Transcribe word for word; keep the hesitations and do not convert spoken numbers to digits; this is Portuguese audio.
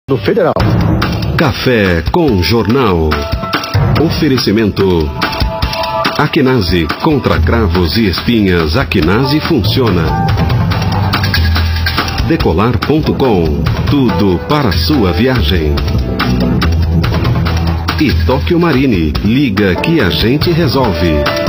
do Federal. Café com Jornal. Oferecimento Aquinase, contra cravos e espinhas, Aquinase funciona. Decolar ponto com, tudo para sua viagem. E Tóquio Marine, liga que a gente resolve.